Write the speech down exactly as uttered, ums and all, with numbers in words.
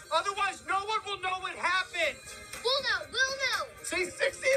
Otherwise, no one will know what happened. We'll know. We'll know. Say sixty